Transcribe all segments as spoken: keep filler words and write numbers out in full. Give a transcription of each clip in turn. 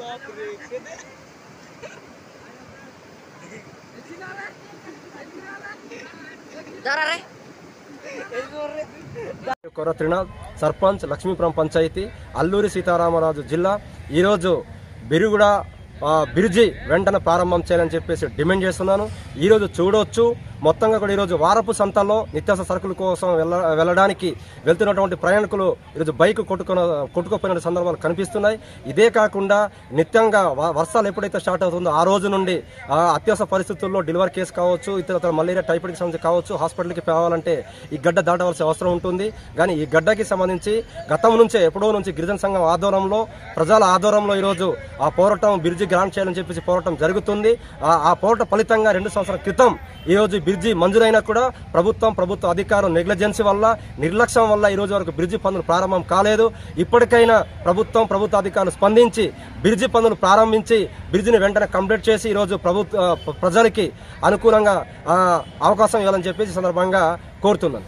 కొర త్రినాథ్ సర్పంచ్ లక్ష్మీపురం పంచాయతీ అల్లూరి సీతారామరాజు జిల్లా ఈరోజు బిరుగుడ బ్రిడ్జి వెంటనే ప్రారంభం చేయాలని చెప్పేసి డిమాండ్ చేస్తున్నాను. ఈరోజు చూడవచ్చు మొత్తంగా కూడా ఈరోజు వారపు సంతల్లో నిత్యావసర సరుకుల కోసం వెళ్ళ వెళ్ళడానికి వెళ్తున్నటువంటి ప్రయాణికులు ఈరోజు బైక్ కొట్టుకున్న కొట్టుకుపోయిన సందర్భాలు కనిపిస్తున్నాయి. ఇదే కాకుండా నిత్యంగా వర్షాలు ఎప్పుడైతే స్టార్ట్ అవుతుందో ఆ రోజు నుండి అత్యవసర పరిస్థితుల్లో డెలివరీ కేసు కావచ్చు, ఇతర మలేరియా టైఫాయిడ్కి సంబంధించి కావచ్చు, హాస్పిటల్కి పోవాలంటే ఈ గడ్డ దాటవలసిన అవసరం ఉంటుంది. కానీ ఈ గడ్డకి సంబంధించి గతం నుంచే ఎప్పుడో నుంచి గిరిజన సంఘం ఆధ్వర్యంలో ప్రజల ఆధ్వర్యంలో ఈరోజు ఆ పోరాటం బ్రిడ్జి గ్రాంట్ చేయాలని చెప్పేసి పోరాటం జరుగుతుంది. ఆ పోరాట ఫలితంగా రెండు సంవత్సరాల క్రితం ఈరోజు బ్రిడ్జి మంజూరైనా కూడా ప్రభుత్వం ప్రభుత్వ అధికారులు నెగ్లిజెన్సీ వల్ల నిర్లక్ష్యం వల్ల ఈ రోజు వరకు బ్రిడ్జి పనులు ప్రారంభం కాలేదు. ఇప్పటికైనా ప్రభుత్వం ప్రభుత్వ అధికారులు స్పందించి బ్రిడ్జి పనులు ప్రారంభించి బ్రిడ్జిని వెంటనే కంప్లీట్ చేసి ఈరోజు ప్రభుత్వ ప్రజలకి అనుకూలంగా అవకాశం ఇవ్వాలని చెప్పేసి సందర్భంగా కోరుతున్నాను.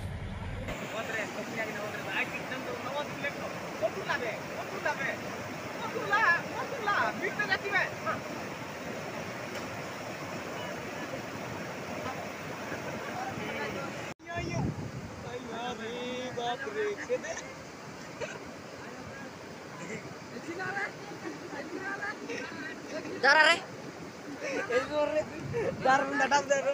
Darah re. Darah mendadak darah.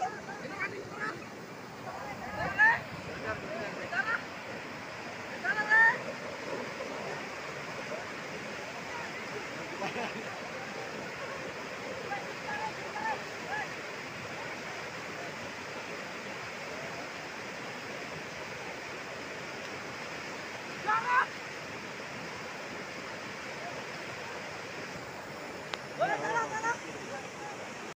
Darah re.